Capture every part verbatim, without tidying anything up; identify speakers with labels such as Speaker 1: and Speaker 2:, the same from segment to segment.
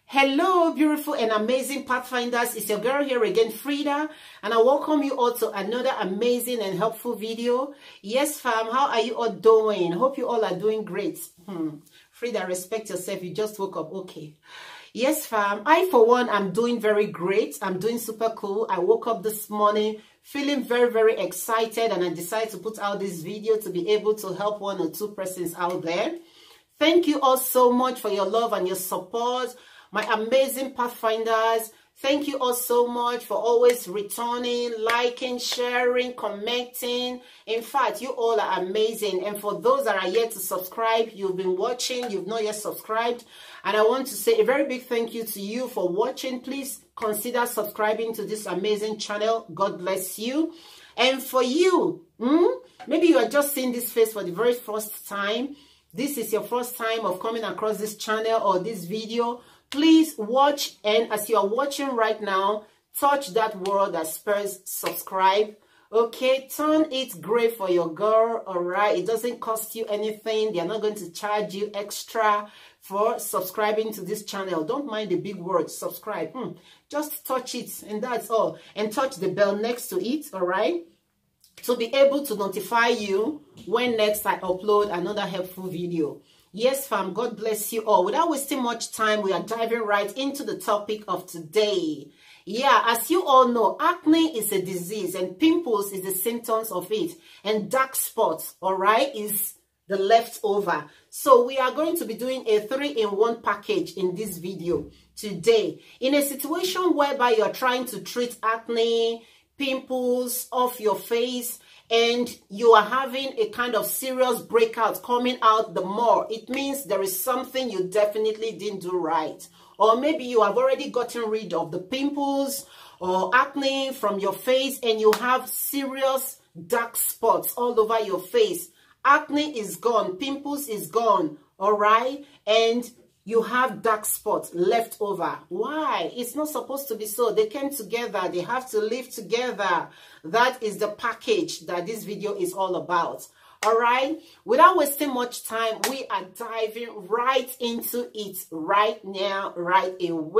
Speaker 1: Hello, beautiful and amazing Pathfinders. It's your girl here again, Frida, and I welcome you all to another amazing and helpful video. Yes, fam, how are you all doing? Hope you all are doing great. Hmm. Frida, respect yourself. You just woke up. Okay. Yes, fam. I, for one, I'm doing very great. I'm doing super cool. I woke up this morning feeling very, very excited, and I decided to put out this video to be able to help one or two persons out there. Thank you all so much for your love and your support. My amazing Pathfinders, thank you all so much for always returning, liking, sharing, commenting. In fact, you all are amazing. And for those that are yet to subscribe, you've been watching, you've not yet subscribed. And I want to say a very big thank you to you for watching. Please consider subscribing to this amazing channel. God bless you. And for you, hmm, maybe you are just seeing this face for the very first time. This is your first time of coming across this channel or this video. Please watch, and as you are watching right now, touch that word that spells subscribe. Okay, turn it gray for your girl. All right, it doesn't cost you anything. They are not going to charge you extra for subscribing to this channel. Don't mind the big word subscribe. Hmm. Just touch it, and that's all. And touch the bell next to it. All right, to be able to notify you when next I upload another helpful video. Yes, fam, God bless you all. Without wasting much time, we are diving right into the topic of today. Yeah, as you all know, acne is a disease and pimples is the symptoms of it. And dark spots, all right, is the leftover. So we are going to be doing a three-in-one package in this video today. In a situation whereby you're trying to treat acne, pimples off your face, and you are having a kind of serious breakout coming out the more, it means there is something you definitely didn't do right. Or maybe you have already gotten rid of the pimples or acne from your face and you have serious dark spots all over your face. Acne is gone, pimples is gone, all right? And you have dark spots left over. Why? It's not supposed to be so. They came together. They have to live together. That is the package that this video is all about. All right? Without wasting much time, we are diving right into it right now, right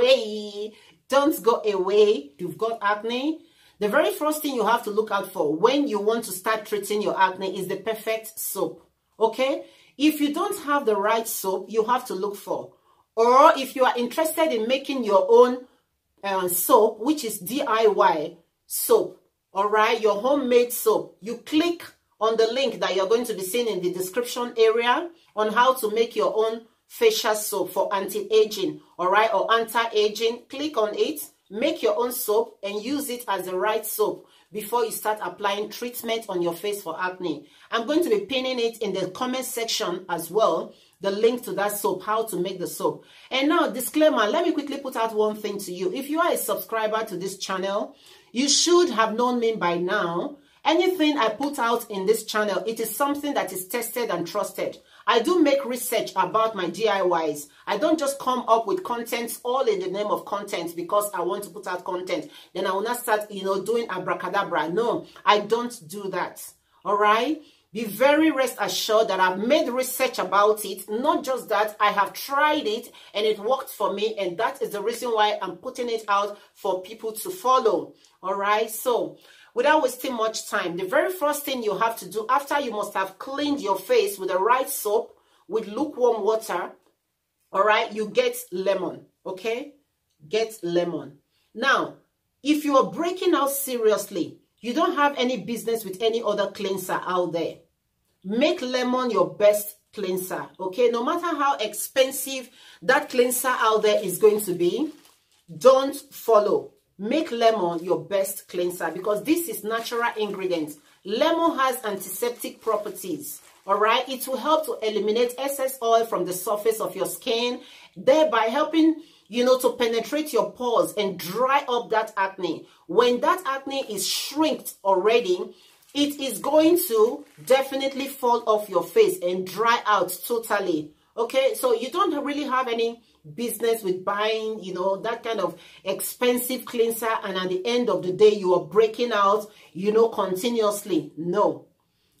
Speaker 1: away. Don't go away. You've got acne. The very first thing you have to look out for when you want to start treating your acne is the perfect soap. Okay? If you don't have the right soap, you have to look for. Or if you are interested in making your own uh, soap, which is D I Y soap, all right, your homemade soap, you click on the link that you're going to be seeing in the description area on how to make your own facial soap for anti-aging, all right, or anti-aging. Click on it, make your own soap, and use it as the right soap before you start applying treatment on your face for acne. I'm going to be pinning it in the comment section as well, the link to that soap, how to make the soap. And now, disclaimer, let me quickly put out one thing to you. If you are a subscriber to this channel, you should have known me by now. Anything I put out in this channel, it is something that is tested and trusted. I do make research about my D I Ys. I don't just come up with content all in the name of content because I want to put out content. Then I will not start, you know, doing abracadabra. No, I don't do that. All right? Be very rest assured that I've made research about it. Not just that, I have tried it and it worked for me. And that is the reason why I'm putting it out for people to follow. All right? So, without wasting much time, the very first thing you have to do after you must have cleaned your face with the right soap, with lukewarm water, all right, you get lemon, okay? Get lemon. Now, if you are breaking out seriously, you don't have any business with any other cleanser out there. Make lemon your best cleanser, okay? No matter how expensive that cleanser out there is going to be, don't follow. Make lemon your best cleanser because this is natural ingredients. Lemon has antiseptic properties, all right? It will help to eliminate excess oil from the surface of your skin, thereby helping, you know, to penetrate your pores and dry up that acne. When that acne is shrinked already, it is going to definitely fall off your face and dry out totally. Okay, so you don't really have any business with buying, you know, that kind of expensive cleanser, and at the end of the day, you are breaking out, you know, continuously. No.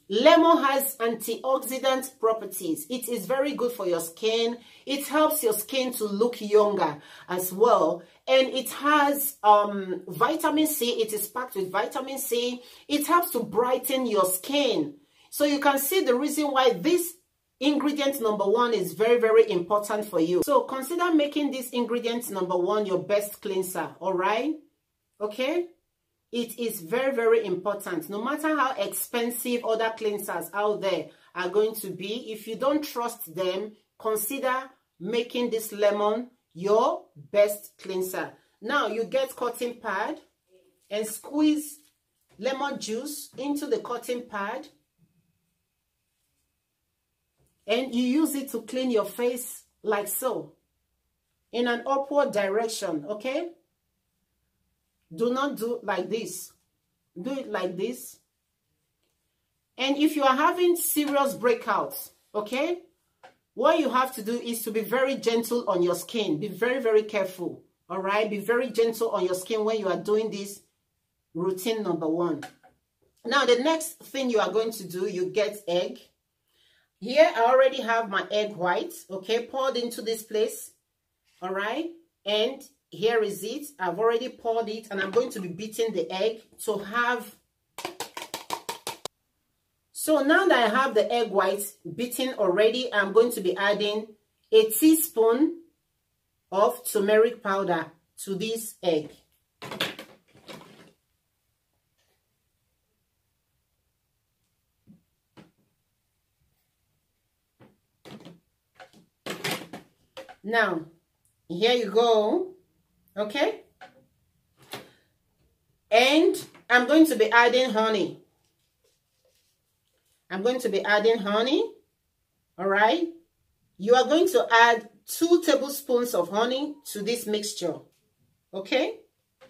Speaker 1: Lemon has antioxidant properties. It is very good for your skin. It helps your skin to look younger as well. And it has um, vitamin C. It is packed with vitamin C. It helps to brighten your skin. So you can see the reason why this ingredient number one is very, very important for you. So consider making this ingredient number one your best cleanser, all right? Okay? It is very, very important. No matter how expensive other cleansers out there are going to be, if you don't trust them, consider making this lemon your best cleanser. Now you get cotton pad and squeeze lemon juice into the cotton pad. And you use it to clean your face like so, in an upward direction, okay? Do not do like this. Do it like this. And if you are having serious breakouts, okay, what you have to do is to be very gentle on your skin. Be very, very careful, all right? Be very gentle on your skin when you are doing this routine number one. Now, the next thing you are going to do, you get egg. Here, I already have my egg white, okay, poured into this place, all right? And here is it. I've already poured it, and I'm going to be beating the egg to have... So now that I have the egg white beaten already, I'm going to be adding a teaspoon of turmeric powder to this egg. Now, here you go, okay? And I'm going to be adding honey. I'm going to be adding honey, all right? You are going to add two tablespoons of honey to this mixture, okay?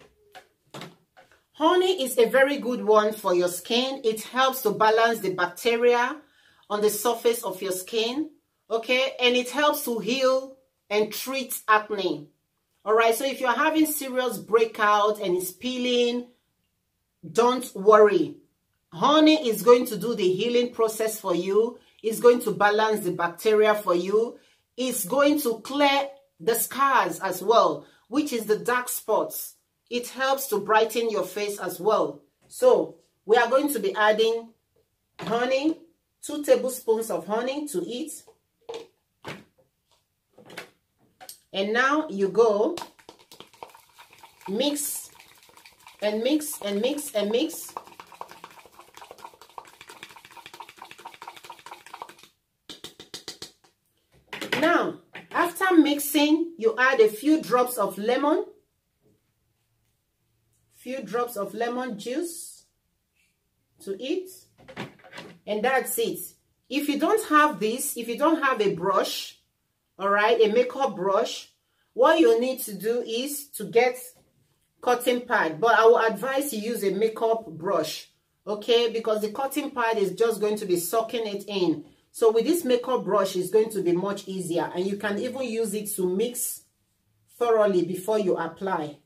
Speaker 1: Honey is a very good one for your skin. It helps to balance the bacteria on the surface of your skin, okay? And it helps to heal and treat acne. All right, so if you're having serious breakout and it's peeling, don't worry. Honey is going to do the healing process for you. It's going to balance the bacteria for you. It's going to clear the scars as well, which is the dark spots. It helps to brighten your face as well. So we are going to be adding honey, two tablespoons of honey to it. And now you go mix and mix and mix and mix. Now, after mixing, you add a few drops of lemon, few drops of lemon juice to it, and that's it. If you don't have this, if you don't have a brush, all right, a makeup brush, what you need to do is to get cotton pad. But I will advise you use a makeup brush, okay? Because the cotton pad is just going to be soaking it in. So with this makeup brush, it's going to be much easier. And you can even use it to mix thoroughly before you apply.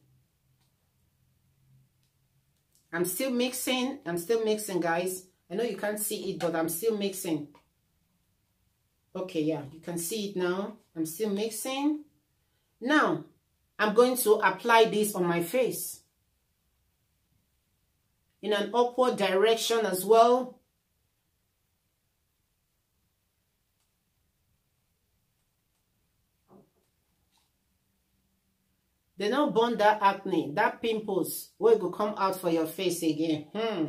Speaker 1: I'm still mixing. I'm still mixing, guys. I know you can't see it, but I'm still mixing. Okay, yeah, you can see it now. I'm still mixing. Now, I'm going to apply this on my face in an upward direction as well. They don't burn that acne, that pimples, where it will come out for your face again. Hmm.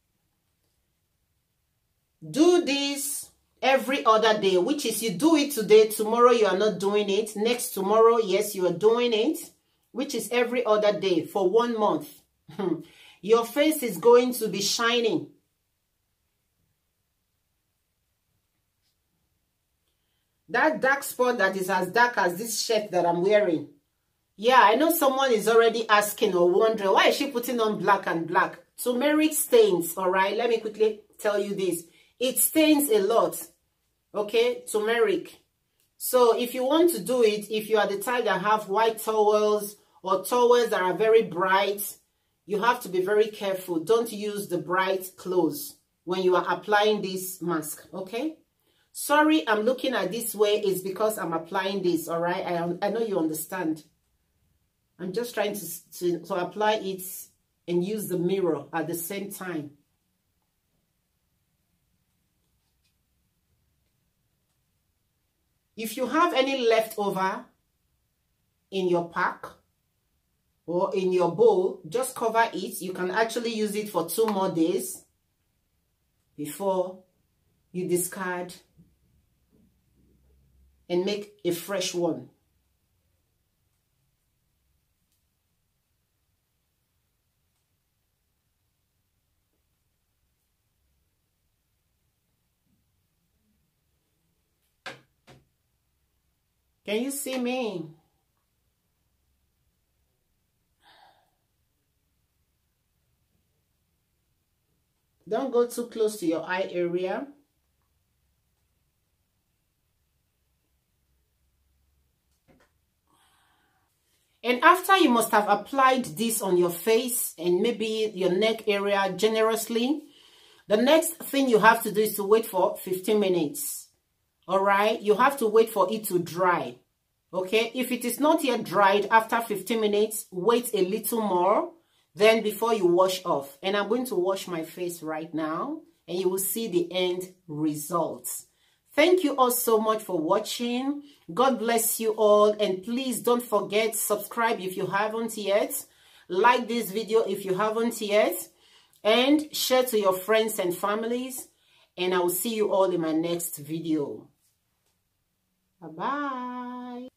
Speaker 1: Do this every other day, which is you do it today, tomorrow you are not doing it, next tomorrow, yes, you are doing it, which is every other day for one month. Your face is going to be shining. That dark spot that is as dark as this shirt that I'm wearing. Yeah, I know someone is already asking or wondering, why is she putting on black and black? Turmeric stains, all right? Let me quickly tell you this. It stains a lot, okay? Turmeric. So if you want to do it, if you are the type that have white towels or towels that are very bright, you have to be very careful. Don't use the bright clothes, when you are applying this mask, okay? Sorry, I'm looking at this way. It's because I'm applying this, all right? I, I know you understand. I'm just trying to, to, to apply it and use the mirror at the same time. If you have any leftover in your pack or in your bowl, just cover it. You can actually use it for two more days before you discard and make a fresh one. Can you see me? Don't go too close to your eye area. And after you must have applied this on your face and maybe your neck area generously, the next thing you have to do is to wait for fifteen minutes. All right, you have to wait for it to dry. Okay, if it is not yet dried after fifteen minutes, wait a little more, then before you wash off. And I'm going to wash my face right now, and you will see the end results. Thank you all so much for watching. God bless you all, and please don't forget, subscribe if you haven't yet, like this video if you haven't yet, and share to your friends and families. And I will see you all in my next video. Bye-bye.